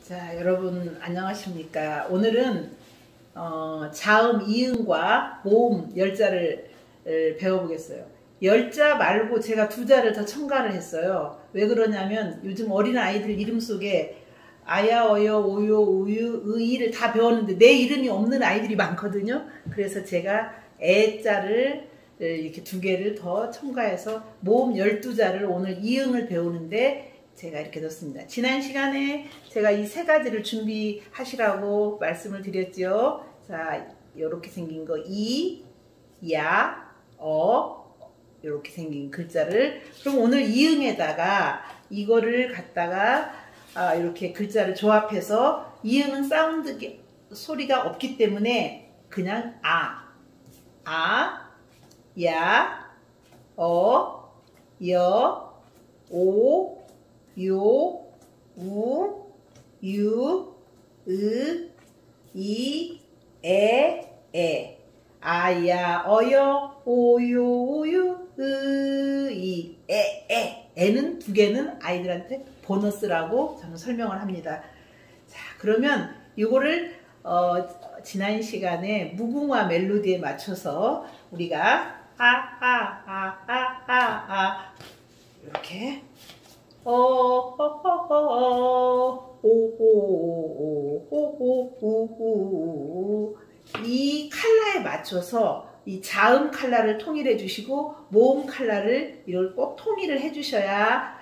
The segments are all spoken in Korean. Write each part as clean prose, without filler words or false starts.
자, 여러분 안녕하십니까? 오늘은 자음, 이음과 모음, 열자를 배워보겠어요. 열자 말고 제가 두 자를 더 첨가를 했어요. 왜 그러냐면 요즘 어린 아이들 이름 속에 아야, 어여, 오요, 우유, 의이를 다 배웠는데 내 이름이 없는 아이들이 많거든요. 그래서 제가 애자를 이렇게 두 개를 더 첨가해서 모음 12자를 오늘 이응을 배우는데 제가 이렇게 넣습니다. 지난 시간에 제가 이 세 가지를 준비하시라고 말씀을 드렸죠. 자, 이렇게 생긴 거 이, 야, 이렇게 생긴 글자를 그럼 오늘 이응에다가 이거를 갖다가 이렇게 글자를 조합해서 이응은 사운드 소리가 없기 때문에 그냥 야, 여, 오, 요, 우, 유, 이, 에. 아야, 어여, 오요, 우유, 이, 에. 애는 두 개는 아이들한테 보너스라고 저는 설명을 합니다. 자, 그러면 이거를 지난 시간에 무궁화 멜로디에 맞춰서 우리가 이렇게 이 컬러에 맞춰서 이 자음 컬러를 통일해 주시고 모음 컬러를 이걸 꼭 통일을 해 주셔야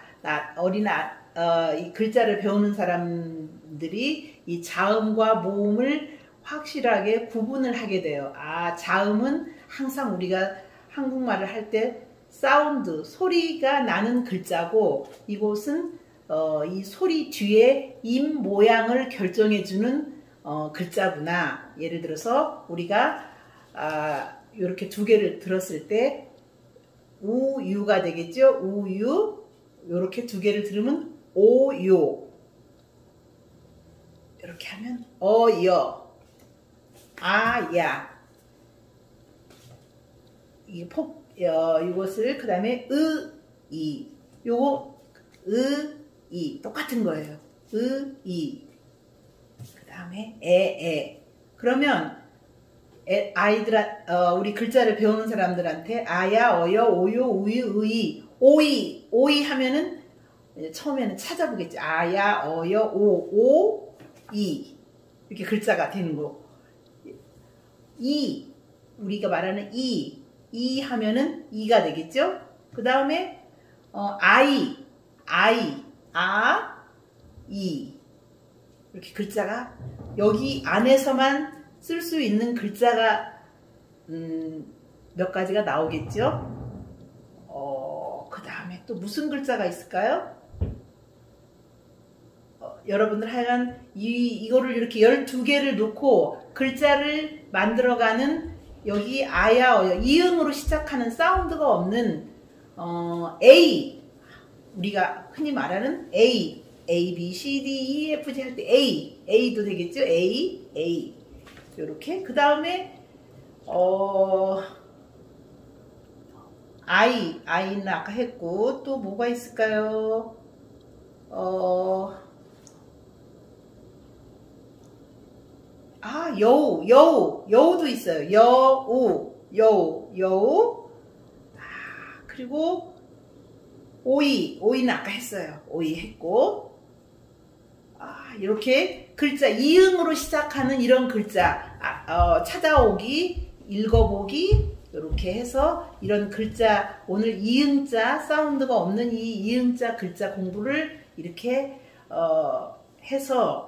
이 글자를 배우는 사람들이 이 자음과 모음을 확실하게 구분을 하게 돼요. 자음은 항상 우리가 한국말을 할 때 사운드, 소리가 나는 글자고 이곳은 이 소리 뒤에 임 모양을 결정해주는 글자구나. 예를 들어서 우리가 이렇게 두 개를 들었을 때 우유가 되겠죠. 우유. 이렇게 두 개를 들으면 오요. 이렇게 하면 어여. 아야. 이것을 그 다음에 이. 요거 이. 똑같은 거예요. 이. 그 다음에 에. 그러면 우리 글자를 배우는 사람들한테 아야, 어여, 오요, 우유, 오이 하면은 처음에는 찾아보겠지. 아야, 어여, 이. 이렇게 글자가 되는 거. 우리가 말하는 이 하면은 이가 되겠죠. 그 다음에 이 이렇게 글자가 여기 안에서만 쓸 수 있는 글자가 몇 가지가 나오겠죠. 그 다음에 또 무슨 글자가 있을까요? 여러분들 하여간 이거를 이렇게 12개를 놓고 글자를 만들어가는 여기 아야, 어여, 이응으로 시작하는 사운드가 없는 A, 우리가 흔히 말하는 A, B, C, D, E, F, G 할 때 A도 되겠죠? A 이렇게. 그 다음에 I는 아까 했고 또 뭐가 있을까요? 여우도 있어요. 여우. 그리고 오이는 아까 했어요. 오이 했고. 이렇게 글자, 이응으로 시작하는 이런 글자, 찾아오기, 읽어보기, 이렇게 해서 이런 글자, 오늘 이응자, 사운드가 없는 이 이응자 글자 공부를 이렇게 해서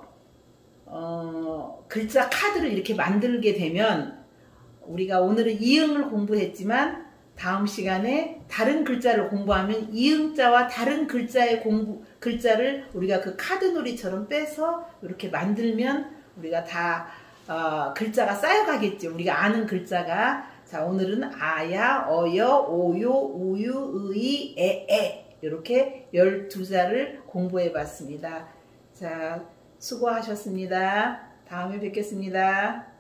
글자 카드를 이렇게 만들게 되면 우리가 오늘은 이응을 공부했지만 다음 시간에 다른 글자를 공부하면 이응자와 다른 글자를 우리가 그 카드놀이처럼 빼서 이렇게 만들면 우리가 다 글자가 쌓여가겠죠. 우리가 아는 글자가. 자, 오늘은 아야, 어여, 오요, 우유, 의, 에 이렇게 12자를 공부해 봤습니다. 자, 수고하셨습니다. 다음에 뵙겠습니다.